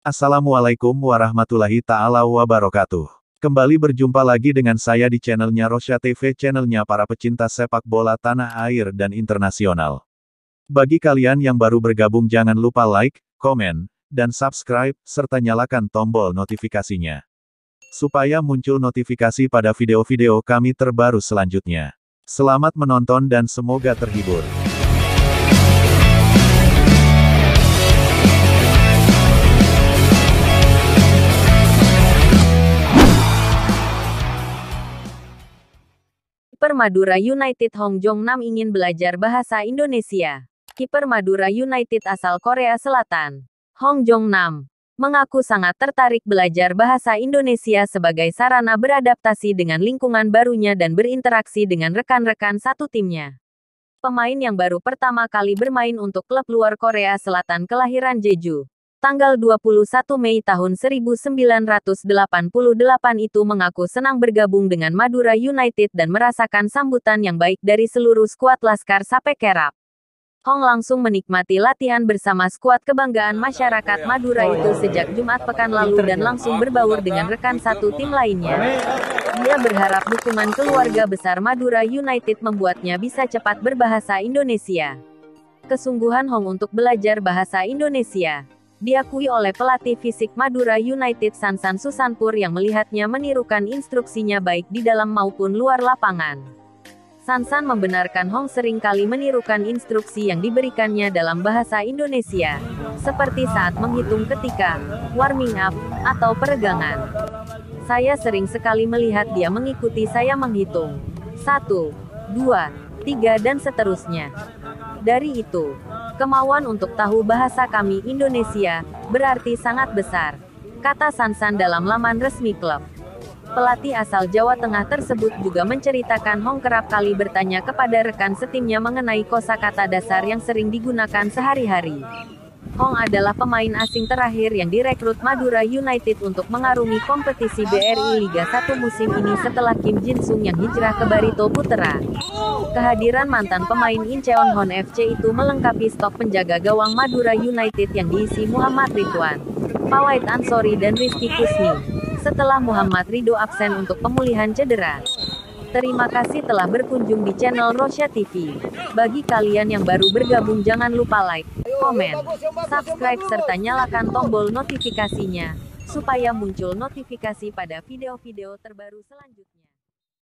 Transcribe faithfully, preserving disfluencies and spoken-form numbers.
Assalamualaikum warahmatullahi ta'ala wabarakatuh. Kembali berjumpa lagi dengan saya di channelnya Rosya T V, channelnya para pecinta sepak bola tanah air dan internasional. Bagi kalian yang baru bergabung jangan lupa like, komen, dan subscribe, serta nyalakan tombol notifikasinya. Supaya muncul notifikasi pada video-video kami terbaru selanjutnya. Selamat menonton dan semoga terhibur. Kiper Madura United Hong Jong-nam ingin belajar bahasa Indonesia. Kiper Madura United asal Korea Selatan, Hong Jong-nam, mengaku sangat tertarik belajar bahasa Indonesia sebagai sarana beradaptasi dengan lingkungan barunya dan berinteraksi dengan rekan-rekan satu timnya. Pemain yang baru pertama kali bermain untuk klub luar Korea Selatan kelahiran Jeju, tanggal dua puluh satu Mei tahun seribu sembilan ratus delapan puluh delapan itu mengaku senang bergabung dengan Madura United dan merasakan sambutan yang baik dari seluruh skuad Laskar Sapekerap. Hong langsung menikmati latihan bersama skuad kebanggaan masyarakat Madura itu sejak Jumat pekan lalu dan langsung berbaur dengan rekan satu tim lainnya. Dia berharap dukungan keluarga besar Madura United membuatnya bisa cepat berbahasa Indonesia. Kesungguhan Hong untuk belajar bahasa Indonesia diakui oleh pelatih fisik Madura United Sansan Susanpur yang melihatnya menirukan instruksinya baik di dalam maupun luar lapangan. Sansan membenarkan Hong sering kali menirukan instruksi yang diberikannya dalam bahasa Indonesia, seperti saat menghitung ketika warming up atau peregangan. Saya sering sekali melihat dia mengikuti saya menghitung. Satu, dua, tiga dan seterusnya. Dari itu, kemauan untuk tahu bahasa kami Indonesia berarti sangat besar, kata Sansan dalam laman resmi klub. Pelatih asal Jawa Tengah tersebut juga menceritakan Hong kerap kali bertanya kepada rekan setimnya mengenai kosakata dasar yang sering digunakan sehari-hari. Hong adalah pemain asing terakhir yang direkrut Madura United untuk mengarungi kompetisi B R I Liga satu musim ini setelah Kim Jin Sung yang hijrah ke Barito Putra. Kehadiran mantan pemain Incheon Hon F C itu melengkapi stok penjaga gawang Madura United yang diisi Muhammad Ridwan, Pawait Ansori dan Rizky Kusni, setelah Muhammad Ridho absen untuk pemulihan cedera. Terima kasih telah berkunjung di channel Rosya T V. Bagi kalian yang baru bergabung jangan lupa like, komen, subscribe serta nyalakan tombol notifikasinya, supaya muncul notifikasi pada video-video terbaru selanjutnya.